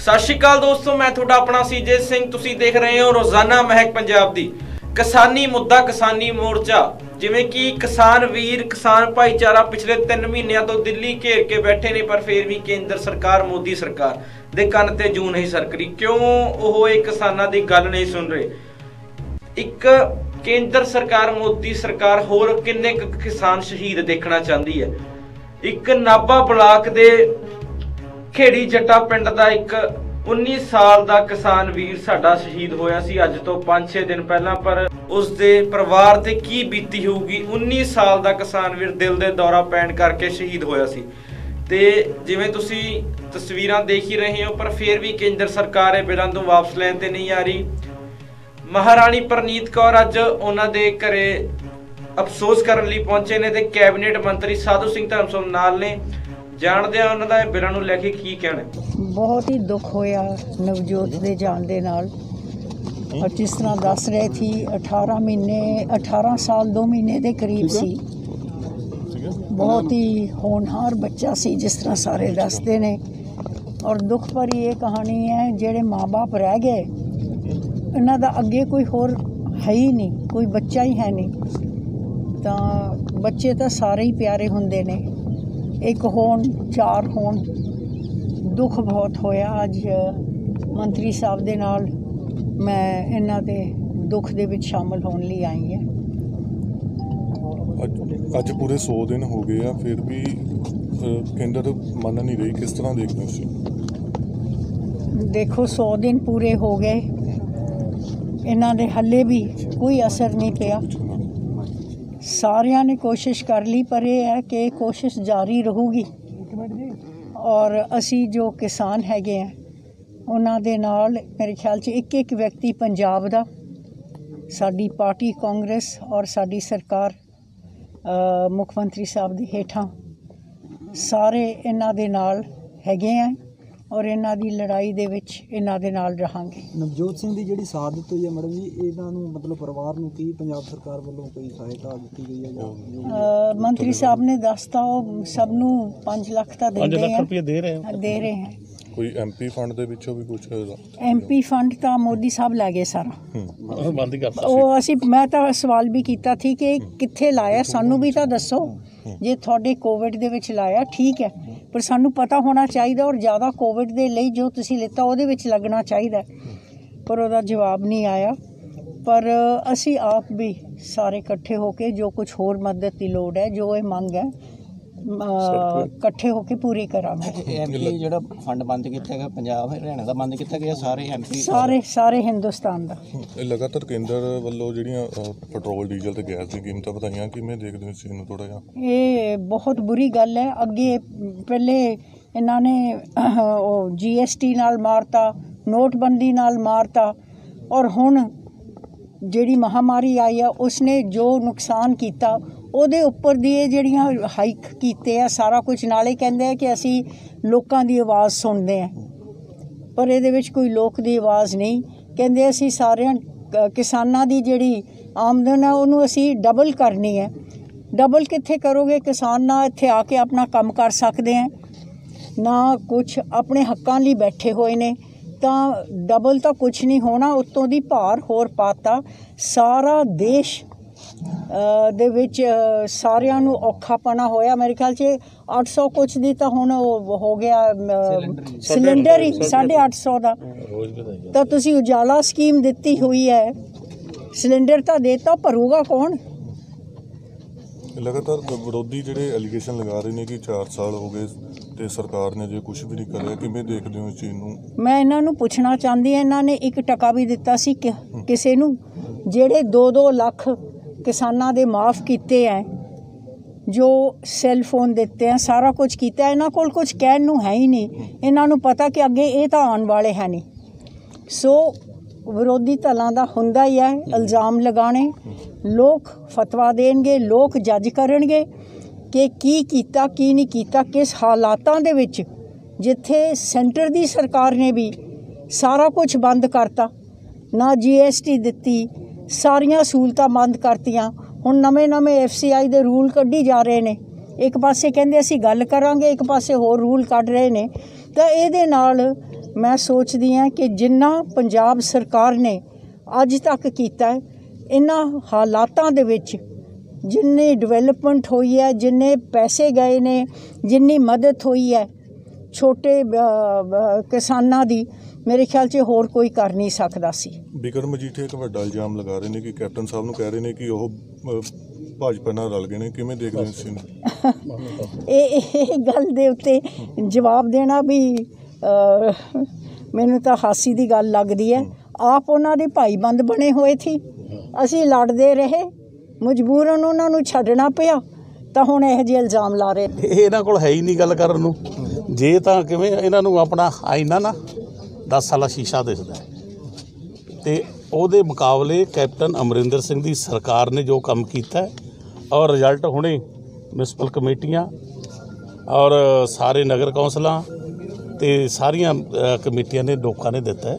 सत श्री अकाल दोस्तों, मैं थोड़ा अपना सीजे सिंह। तुसी देख रहे हो रोजाना महक पंजाब दी। किसानी मुद्दा, किसानी मोर्चा, जिवें कि किसान वीर, किसान भाईचारा पिछले 3 महीनों तो दिल्ली घेर के बैठे ने, पर फिर भी केंद्र सरकार, मोदी सरकार दे कन्न ते जू नहीं सरकरी। क्यों ਉਹ ਇਹ किसानां दी गल नहीं सुन रहे? एक केंद्र सरकार, मोदी सरकार होर किन्ने किसान शहीद देखना चाहती है। एक नाभा ब्लाक दे खेड़ी जट्टा पिंड दा एक 19 साल दा किसान वीर साडा शहीद होया सी अज तो 5-6 दिन पहला। पर उस दे परिवार ते की बीती होगी। 19 साल दा किसान वीर दिल दे दौरा पैण करके शहीद होया सी। ते जिवें तुसी तस्वीरां देख ही रहे हो, पर फिर भी केंद्र सरकार ये बिलों तो वापस लैण ते नहीं आ रही। महाराणी परनीत कौर अज उन्हां दे घरे अफसोस करन लई पहुंचे ने ते कैबिनेट मंत्री साधु सिंह धर्मसोम नाल ने। ਜਾਣਦੇ ਆ ਉਹਨਾਂ ਦਾ ਬਿਲਾਂ ਨੂੰ ਲੈ ਕੇ ਕੀ ਕਹਿਣਾ। ਬਹੁਤ ਹੀ ਦੁੱਖ ਹੋਇਆ ਨਵਜੋਤ ਦੇ ਜਾਣ ਦੇ ਨਾਲ। और जिस तरह दस रहे थी 18 साल 2 महीने के करीब सी। बहुत ही होनहार बच्चा सी जिस तरह सारे दसते ने। और दुख भरी ये कहानी है, जेड़े माँ बाप रह गए इन्हां दा अगे कोई होर है ही नहीं, कोई बच्चा ही है नहीं। तो बच्चे तो सारे ही प्यारे हुंदे ने, एक होण 4 होण। दुख बहुत होया। अज मंत्री साहब दे नाल मैं इन्हां दे दुख दे विच शामिल होने लिए आई है। अज पूरे 100 दिन हो गए हैं, फिर भी केंद्र मन नहीं रही। किस तरह देखते हो? देखो 100 दिन पूरे हो गए, इन्हां दे हले भी कोई असर नहीं पिया। सारियां ने कोशिश कर ली, पर यह है कि कोशिश जारी रहूगी। और असी जो किसान हैगे हैं उन्हां दे नाल मेरे ख्याल च एक व्यक्ति पंजाब दा, साडी पार्टी कांग्रेस और साडी सरकार मुख मंत्री साहब दी हेठां सारे इन्हां दे नाल हैगे हैं और इन्हां दी लड़ाई दे विच इन्हां दे नाल रहांगे। नवजोत सिंह दी जिहड़ी शहादत होई है मैडम जी, इन्हां नूं मतलब परिवार नूं की पंजाब सरकार वालों कोई सहायता दित्ती गई है? मंत्री साहब ने दसता सब नूं 5 लाख ता दे रहे हैं। कोई एमपी फंड दे विचों भी कुछ? एमपी फंड तो मोदी साहब लै गए सारा। बंद करता ਉਹ ਅਸੀਂ मैं तो सवाल भी किया थी कि कित्थे लाया, सानू भी तो दसो। जे थोड़े कोविड दे विच लाया ठीक है, पर सानू पता होना चाहिए। और ज़्यादा कोविड दे लई जो तुसी लिता ਉਹਦੇ विच लगना चाहिए, पर ਉਹਦਾ जवाब नहीं आया। पर असी आप भी सारे इकट्ठे होके जो कुछ होर मदद की लोड़ है, जो ये मंग है, इकट्ठे होके पूरी करांगे। एमपी ਜਿਹੜਾ फंड बंद किया गया पंजाब हरियाणा ਦਾ बंद किया गया, सारे एमपी सारे हिंदुस्तान ਦਾ। लगातार केंद्र ਵੱਲੋਂ ਜਿਹੜੀਆਂ ਪੈਟਰੋਲ ਡੀਜ਼ਲ ਤੇ ਗੈਸ ਦੀ ਕੀਮਤਾਂ ਵਧਾਈਆਂ, ਕਿਵੇਂ ਦੇਖਦੇ ਹੋ ਇਸ ਨੂੰ? ਥੋੜਾ ਜਿਹਾ ਇਹ ਬਹੁਤ ਬੁਰੀ ਗੱਲ ਹੈ। ਅੱਗੇ ਪਹਿਲੇ ਇਹਨਾਂ ਨੇ ਉਹ GST ਨਾਲ ਮਾਰਤਾ, ਨੋਟਬੰਦੀ ਨਾਲ ਮਾਰਤਾ, और ਹੁਣ ਜਿਹੜੀ ਮਹਾਮਾਰੀ ਆਈ ਆ ਉਸਨੇ ਜੋ ਨੁਕਸਾਨ ਕੀਤਾ ਉਹਦੇ ਉੱਪਰ ਦੀ ਇਹ ਜਿਹੜੀਆਂ ਹਾਈਕ ਕੀਤੇ ਆ ਸਾਰਾ ਕੁਝ। ਨਾਲੇ ਕਹਿੰਦੇ ਆ ਕਿ ਅਸੀਂ ਲੋਕਾਂ ਦੀ ਆਵਾਜ਼ ਸੁਣਦੇ ਆ, ਪਰ ਇਹਦੇ ਵਿੱਚ ਕੋਈ ਲੋਕ ਦੀ ਆਵਾਜ਼ ਨਹੀਂ। ਕਹਿੰਦੇ ਅਸੀਂ ਸਾਰਿਆਂ ਕਿਸਾਨਾਂ ਦੀ ਜਿਹੜੀ ਆਮਦਨ ਹੈ ਉਹਨੂੰ ਅਸੀਂ ਡਬਲ ਕਰਨੀ ਹੈ। ਡਬਲ ਕਿੱਥੇ ਕਰੋਗੇ? ਕਿਸਾਨ ਨਾ ਇੱਥੇ ਆ ਕੇ ਆਪਣਾ ਕੰਮ ਕਰ ਸਕਦੇ ਆ, ਨਾ ਕੁਛ ਆਪਣੇ ਹੱਕਾਂ ਲਈ ਬੈਠੇ ਹੋਏ ਨੇ। ਤਾਂ ਡਬਲ ਤਾਂ ਕੁਛ ਨਹੀਂ ਹੋਣਾ, ਉੱਤੋਂ ਦੀ ਭਾਰ ਹੋਰ ਪਾਤਾ। ਸਾਰਾ ਦੇਸ਼ ਦੇ ਵਿੱਚ ਸਾਰਿਆਂ ਨੂੰ ਔਖਾਪਣਾ ਹੋਇਆ। ਮੇਰੇ ਖਿਆਲ 'ਚ 800 ਕੁਛ ਦੀ ਤਾਂ ਹੁਣ ਹੋ ਗਿਆ ਸਿਲੰਡਰ ਹੀ 850 ਦਾ। ਤਾਂ ਤੁਸੀਂ ਉਜਾਲਾ ਸਕੀਮ ਦਿੱਤੀ ਹੋਈ ਹੈ, ਸਿਲੰਡਰ ਤਾਂ ਦੇਤਾ, ਭਰੂਗਾ ਕੌਣ? लगातार विरोधी ਜਿਹੜੇ ਐਲੀਗੇਸ਼ਨ ਲਗਾ ਰਹੇ ਨੇ ਕਿ 4 ਸਾਲ ਹੋ ਗਏ ਤੇ ਸਰਕਾਰ ਨੇ ਜੇ ਕੁਝ ਵੀ ਨਹੀਂ ਕਰਿਆ, ਕਿਵੇਂ ਦੇਖਦੇ ਹੋ ਇਸ ਚੀਜ਼ ਨੂੰ? ਮੈਂ ਇਹਨਾਂ ਨੂੰ ਪੁੱਛਣਾ ਚਾਹੁੰਦੀ ਹਾਂ, ਇਹਨਾਂ ਨੇ 1 ਟਕਾ ਵੀ ਦਿੱਤਾ ਸੀ ਕਿਸੇ ਨੂੰ? ਜਿਹੜੇ 2-2 ਲੱਖ ਕਿਸਾਨਾਂ ਦੇ ਮਾਫ ਕੀਤੇ ਹੈ, ਜੋ ਸੈੱਲ ਫੋਨ ਦਿੱਤੇ ਹੈ, ਸਾਰਾ ਕੁਝ ਕੀਤਾ। ਇਹਨਾਂ ਕੋਲ ਕੁਝ ਕਹਿਣ ਨੂੰ ਹੈ ਹੀ ਨਹੀਂ। ਇਹਨਾਂ ਨੂੰ ਪਤਾ ਕਿ ਅੱਗੇ ਇਹ ਤਾਂ ਆਉਣ ਵਾਲੇ ਹੈ ਨਹੀਂ। ਸੋ ਵਿਰੋਧੀ ਧਲਾਂ ਦਾ ਹੁੰਦਾ ਹੀ ਹੈ ਇਲਜ਼ਾਮ ਲਗਾਉਣੇ। ਲੋਕ ਫਤਵਾ ਦੇਣਗੇ, ਲੋਕ ਜੱਜ ਕਰਨਗੇ ਕਿ ਕੀ ਕੀਤਾ ਕੀ ਨਹੀਂ ਕੀਤਾ, ਕਿਸ ਹਾਲਾਤਾਂ ਦੇ ਵਿੱਚ। ਜਿੱਥੇ ਸੈਂਟਰ ਦੀ ਸਰਕਾਰ ਨੇ ਵੀ ਸਾਰਾ ਕੁਝ ਬੰਦ ਕਰਤਾ, ਨਾ GST ਦਿੱਤੀ, ਸਾਰੀਆਂ ਸਹੂਲਤਾਂ ਬੰਦ ਕਰਤੀਆਂ। ਹੁਣ ਨਵੇਂ FCI ਦੇ ਰੂਲ ਕੱਢੀ ਜਾ ਰਹੇ ਨੇ। ਇੱਕ ਪਾਸੇ ਕਹਿੰਦੇ ਅਸੀਂ ਗੱਲ ਕਰਾਂਗੇ, ਇੱਕ ਪਾਸੇ ਹੋਰ ਰੂਲ ਕੱਢ ਰਹੇ ਨੇ। ਤਾਂ ਇਹਦੇ ਨਾਲ ਮੈਂ ਸੋਚਦੀ ਹਾਂ ਕਿ ਜਿੰਨਾ ਪੰਜਾਬ ਸਰਕਾਰ ਨੇ ਅੱਜ ਤੱਕ ਕੀਤਾ ਹੈ, ਇਹਨਾਂ ਹਾਲਾਤਾਂ ਦੇ ਵਿੱਚ ਜਿੰਨੀ ਡਿਵੈਲਪਮੈਂਟ ਹੋਈ ਹੈ, ਜਿੰਨੇ ਪੈਸੇ ਗਏ ਨੇ, ਜਿੰਨੀ ਮਦਦ ਹੋਈ ਹੈ ਛੋਟੇ ਕਿਸਾਨਾਂ ਦੀ, ਮੇਰੇ ਖਿਆਲ 'ਚ ਹੋਰ ਕੋਈ ਕਰ ਨਹੀਂ ਸਕਦਾ ਸੀ। ਬਿਕਰਮ ਮਜੀਠੀਆ ਇੱਕ ਵੱਡਾ ਇਲਜ਼ਾਮ ਲਗਾ ਰਹੇ ਨੇ ਕਿ ਕੈਪਟਨ ਸਾਹਿਬ ਨੂੰ ਕਹਿ ਰਹੇ ਨੇ ਕਿ ਉਹ ਭਾਜਪਾ ਨਾਲ ਰਲ ਗਏ ਨੇ, ਕਿਵੇਂ ਦੇਖ ਰਹੇ ਸੀ? ਇਹ ਗੱਲ ਦੇ ਉੱਤੇ ਜਵਾਬ ਦੇਣਾ ਵੀ ਮੈਨੂੰ ਤਾਂ ਹਾਸੀ ਦੀ ਗੱਲ ਲੱਗਦੀ ਹੈ। ਆਪ ਉਹਨਾਂ ਦੇ ਭਾਈਬੰਦ ਬਣੇ ਹੋਏ ਸੀ, ਅਸੀਂ ਲੜਦੇ ਰਹੇ, ਮਜਬੂਰਨ ਉਹਨਾਂ ਨੂੰ ਛੱਡਣਾ ਪਿਆ, ਤਾਂ ਹੁਣ ਇਹੋ ਜਿਹੇ ਇਲਜ਼ਾਮ ਲਾ ਰਹੇ। ਇਹਨਾਂ ਕੋਲ ਹੈ ਹੀ ਨਹੀਂ ਗੱਲ ਕਰਨ ਨੂੰ। ਜੇ ਤਾਂ ਕਿਵੇਂ ਇਹਨਾਂ ਨੂੰ ਆਪਣਾ ਆਈਨਾ ਨਾ 10 ਸਾਲਾ ਸ਼ੀਸ਼ਾ ਦਿਸਦਾ ਤੇ ਉਹਦੇ ਮੁਕਾਬਲੇ ਕੈਪਟਨ ਅਮਰਿੰਦਰ ਸਿੰਘ ਦੀ ਸਰਕਾਰ ਨੇ ਜੋ ਕੰਮ ਕੀਤਾ ਔਰ ਰਿਜ਼ਲਟ ਹੁਣੇ ਮਿਊਨਿਸਪਲ ਕਮੇਟੀਆਂ ਔਰ ਸਾਰੇ ਨਗਰ ਕੌਂਸਲਾਂ ਤੇ ਸਾਰੀਆਂ ਕਮੇਟੀਆਂ ਨੇ ਲੋਕਾਂ ਨੇ ਦਿੱਤਾ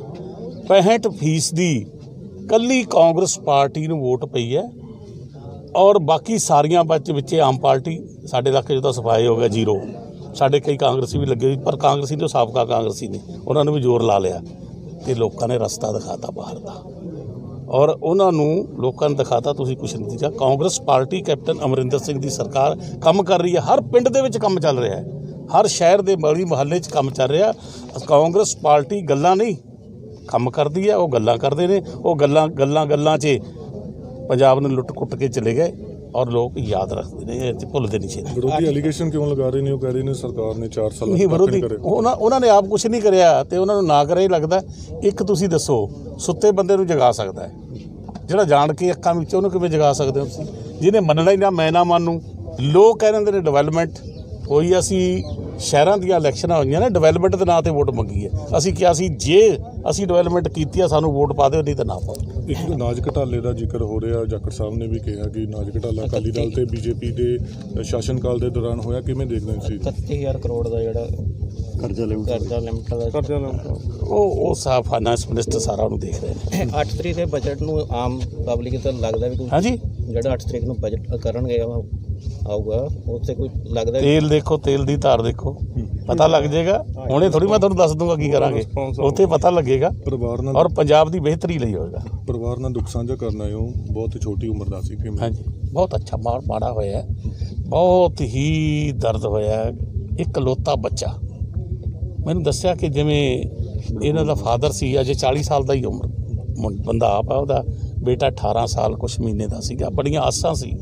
65% ਦੀ ਕੱਲੀ ਕਾਂਗਰਸ ਪਾਰਟੀ ਨੂੰ ਵੋਟ ਪਈ ਹੈ ਔਰ ਬਾਕੀ ਸਾਰੀਆਂ ਵਿੱਚ ਆਮ ਪਾਰਟੀ ਸਾਡੇ ਇਲਾਕੇ 'ਚ ਤਾਂ ਸਫਾਈ ਹੋ ਗਿਆ ਜ਼ੀਰੋ। ਸਾਡੇ ਕਈ ਕਾਂਗਰਸੀ ਵੀ ਲੱਗੇ ਪਰ ਕਾਂਗਰਸੀ ਨੇ ਸਾਬਕਾ ਕਾਂਗਰਸੀ ਨੇ ਉਹਨਾਂ ਨੂੰ ਵੀ ਜ਼ੋਰ ਲਾ ਲਿਆ ਤੇ ਲੋਕਾਂ ਨੇ ਰਸਤਾ ਦਿਖਾਤਾ ਬਾਹਰ ਦਾ ਔਰ ਉਹਨਾਂ ਨੂੰ ਲੋਕਾਂ ਨੇ ਦਿਖਾਤਾ ਤੁਸੀਂ ਕੁਛ ਨਹੀਂ ਦਿੱਤਾ। ਕਾਂਗਰਸ ਪਾਰਟੀ ਕੈਪਟਨ ਅਮਰਿੰਦਰ ਸਿੰਘ ਦੀ ਸਰਕਾਰ ਕੰਮ ਕਰ ਰਹੀ ਹੈ, ਹਰ ਪਿੰਡ ਦੇ ਵਿੱਚ ਕੰਮ ਚੱਲ ਰਿਹਾ ਹੈ, ਹਰ ਸ਼ਹਿਰ ਦੇ ਗਲੀ ਮੁਹੱਲੇ 'ਚ ਕੰਮ ਚੱਲ ਰਿਹਾ। ਕਾਂਗਰਸ ਪਾਰਟੀ ਗੱਲਾਂ ਨਹੀਂ ਕੰਮ ਕਰਦੀ ਹੈ, ਉਹ ਗੱਲਾਂ ਕਰਦੇ ਨੇ, ਉਹ ਗੱਲਾਂ 'ਚ ਪੰਜਾਬ ਨੂੰ ਲੁੱਟ ਕੁੱਟ ਕੇ ਚਲੇ ਗਏ ਔਰ ਲੋਕ ਯਾਦ ਰੱਖਦੇ ਨੇ ਤੇ ਭੁੱਲਦੇ ਨਹੀਂ ਛੇਤੀ। ਵਿਰੋਧੀ ਐਲੀਗੇਸ਼ਨ ਕਿਉਂ ਲਗਾ ਰਹੇ ਨੇ? ਉਹ ਕਹਿ ਰਹੇ ਨੇ ਸਰਕਾਰ ਨੇ 4 ਸਾਲ ਨਹੀਂ ਵਿਰੋਧੀ ਉਹਨਾਂ ਨੇ ਆਪ ਕੁਛ ਨਹੀਂ ਕਰਿਆ ਤੇ ਉਹਨਾਂ ਨੂੰ ਨਾ ਕਰਿਆ ਹੀ ਲੱਗਦਾ। ਇੱਕ ਤੁਸੀਂ ਦੱਸੋ, ਸੁੱਤੇ ਬੰਦੇ ਨੂੰ ਜਗਾ ਸਕਦਾ ਹੈ ਜਿਹੜਾ ਜਾਣ ਕੇ ਅੱਖਾਂ ਵਿੱਚ, ਉਹਨੂੰ ਕਿਵੇਂ ਜਗਾ ਸਕਦੇ ਹੋ ਤੁਸੀਂ? ਜਿਹਨੇ ਮੰਨਣਾ ਹੀ ਨਾ, ਮੈਂ ਨਾ ਮੰਨੂ। ਲੋਕ ਕਹਿ ਰਹੇ ਨੇ ਡਿਵੈਲਪਮੈਂਟ ਹੋਈ, ਅਸੀਂ ਸ਼ਹਿਰਾਂ ਦੀਆਂ ਇਲੈਕਸ਼ਨਾਂ ਹੋਈਆਂ ਨੇ, ਡਿਵੈਲਪਮੈਂਟ ਦੇ ਨਾਂ ਤੇ ਵੋਟ ਮੰਗੀ ਹੈ। ਅਸੀਂ ਕਿਹਾ ਸੀ ਜੇ ਅਸੀਂ ਡਿਵੈਲਪਮੈਂਟ ਕੀਤੀ ਆ ਸਾਨੂੰ ਵੋਟ ਪਾ ਦਿਓ, ਨਹੀਂ ਤਾਂ ਨਾ ਪਾਓ। ਇੱਕ ਨਾਜ ਘਟਾਲੇ ਦਾ ਜ਼ਿਕਰ ਹੋ ਰਿਹਾ, ਜਾਖੜ ਸਾਹਿਬ ਨੇ ਵੀ ਕਿਹਾ ਕਿ ਨਾਜ ਘਟਾਲਾ ਅਕਾਲੀ ਦਲ ਤੇ ਬੀਜੇਪੀ ਦੇ ਸ਼ਾਸਨ ਕਾਲ ਦੇ ਦੌਰਾਨ ਹੋਇਆ, ਕਿਵੇਂ ਦੇਖਦੇ ਸੀ? 31,000 ਕਰੋੜ ਦਾ ਜਿਹੜਾ ਕਰਜ਼ਾ ਲਿਮਟ ਉਹ ਸਾਫ ਫਾਈਨਾਂਸ ਮਿਨਿਸਟਰ ਸਾਰਾ ਉਹਨੂੰ ਦੇਖ ਰਹੇ ਨੇ। 8 ਤਰੀਕ ਦੇ ਬਜਟ ਨੂੰ ਆਮ ਪਬਲਿਕ ਤਾਂ ਲੱਗਦਾ ਵੀ ਕੋਈ ਹਾਂਜੀ ਜਿਹੜਾ 8 ਤਰੀਕ ਨੂੰ ਬਜਟ ਕਰਨਗੇ ਆਊਗਾ, ਉੱਥੇ ਕੋਈ ਲੱਗਦਾ ਤੇਲ ਦੇਖੋ, ਤੇਲ ਦੀ ਧਾਰ ਦੇਖੋ, ਪਤਾ ਲੱਗ ਜਾਏਗਾ। ਹੁਣੇ ਥੋੜੀ ਮੈਂ ਤੁਹਾਨੂੰ ਦੱਸ ਦੂੰਗਾ ਕੀ ਕਰਾਂਗੇ, ਉੱਥੇ ਪਤਾ ਲੱਗੇਗਾ ਪਰਿਵਾਰ ਨਾਲ ਔਰ ਪੰਜਾਬ ਦੀ ਬਿਹਤਰੀ ਲਈ ਹੋਏਗਾ। ਪਰਿਵਾਰ ਨਾਲ ਦੁੱਖ ਸਾਂਝਾ ਕਰਨਾ ਹੈ, ਉਹ ਬਹੁਤ ਛੋਟੀ ਉਮਰ ਦਾ ਸੀ। ਕਿਵੇਂ? ਹਾਂਜੀ ਬਹੁਤ ਅੱਛਾ ਮਾੜਾ ਹੋਇਆ, ਬਹੁਤ ਹੀ ਦਰਦ ਹੋਇਆ। ਇੱਕ ਲੋਤਾ ਬੱਚਾ ਮੈਨੂੰ ਦੱਸਿਆ ਕਿ ਜਿਵੇਂ ਇਹਨਾਂ ਦਾ ਫਾਦਰ ਸੀ, ਅਜੇ 40 ਸਾਲ ਦਾ ਹੀ ਉਮਰ ਬੰਦਾ ਆਪ ਆ, ਉਹਦਾ ਬੇਟਾ 18 ਸਾਲ ਕੁਛ ਮਹੀਨੇ ਦਾ ਸੀਗਾ। ਬੜੀਆਂ ਆਸਾਂ ਸੀ,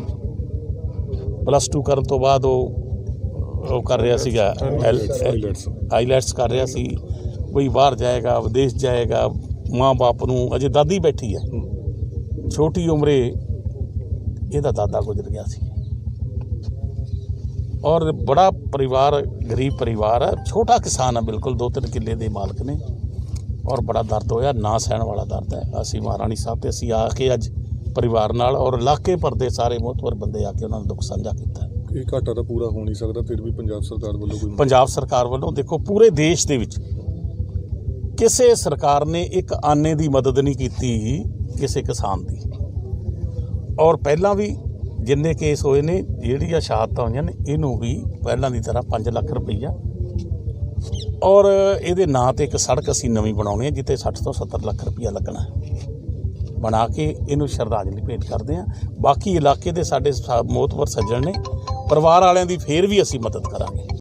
+2 ਕਰਨ ਤੋਂ ਬਾਅਦ ਉਹ ਕਰ ਰਿਹਾ ਸੀਗਾ, ਆਈਲੈਟਸ ਕਰ ਰਿਹਾ ਸੀ, ਕੋਈ ਬਾਹਰ ਜਾਏਗਾ, ਵਿਦੇਸ਼ ਜਾਏਗਾ। ਮਾਂ ਬਾਪ ਨੂੰ, ਅਜੇ ਦਾਦੀ ਬੈਠੀ ਹੈ, ਛੋਟੀ ਉਮਰੇ ਇਹਦਾ ਦਾਦਾ ਗੁਜ਼ਰ ਗਿਆ ਸੀ ਔਰ ਬੜਾ ਪਰਿਵਾਰ, ਗਰੀਬ ਪਰਿਵਾਰ ਹੈ, ਛੋਟਾ ਕਿਸਾਨ ਹੈ, ਬਿਲਕੁਲ 2-3 ਕਿੱਲੇ ਦੇ ਮਾਲਕ ਨੇ ਔਰ ਬੜਾ ਦਰਦ ਹੋਇਆ, ਨਾ ਸਹਿਣ ਵਾਲਾ ਦਰਦ ਹੈ। ਅਸੀਂ ਮਹਾਰਾਣੀ ਸਾਹਿਬ ਤੇ ਅਸੀਂ ਆ ਕੇ ਅੱਜ ਪਰਿਵਾਰ ਨਾਲ ਔਰ ਇਲਾਕੇ ਭਰ ਦੇ ਸਾਰੇ ਮੋਹਤਵਰ ਬੰਦੇ ਆ ਕੇ ਉਹਨਾਂ ਨੂੰ ਦੁੱਖ ਸਾਂਝਾ ਕੀਤਾ। ਇਹ ਘਾਟਾ ਤਾਂ ਪੂਰਾ ਹੋ ਨਹੀਂ ਸਕਦਾ, ਫਿਰ ਵੀ ਪੰਜਾਬ ਸਰਕਾਰ ਵੱਲੋਂ ਕੋਈ? ਪੰਜਾਬ ਸਰਕਾਰ ਵੱਲੋਂ ਦੇਖੋ, ਪੂਰੇ ਦੇਸ਼ ਦੇ ਵਿੱਚ ਕਿਸੇ ਸਰਕਾਰ ਨੇ ਇੱਕ ਆਨੇ ਦੀ ਮਦਦ ਨਹੀਂ ਕੀਤੀ ਕਿਸੇ ਕਿਸਾਨ ਦੀ। ਔਰ ਪਹਿਲਾਂ ਵੀ ਜਿੰਨੇ ਕੇਸ ਹੋਏ ਨੇ, ਜਿਹੜੀਆਂ ਸ਼ਹਾਦਤਾਂ ਹੋਈਆਂ ਨੇ, ਇਹਨੂੰ ਵੀ ਪਹਿਲਾਂ ਦੀ ਤਰ੍ਹਾਂ 5 ਲੱਖ ਰੁਪਈਆ ਔਰ ਇਹਦੇ ਨਾਂ ਤੇ ਇੱਕ ਸੜਕ ਅਸੀਂ ਨਵੀਂ ਬਣਾਉਣੀ ਹੈ ਜਿੱਥੇ 60 ਤੋਂ 70 ਲੱਖ ਰੁਪਈਆ ਲੱਗਣਾ ਹੈ। ਬਣਾ ਕੇ ਇਹਨੂੰ ਸ਼ਰਧਾਂਜਲੀ ਭੇਂਟ ਕਰਦੇ ਹਾਂ। ਬਾਕੀ ਇਲਾਕੇ ਦੇ ਸਾਡੇ ਮੋਹਤਵਰ ਸੱਜਣ ਨੇ, ਪਰਿਵਾਰ ਵਾਲਿਆਂ ਦੀ ਫੇਰ ਵੀ ਅਸੀਂ ਮਦਦ ਕਰਾਂਗੇ।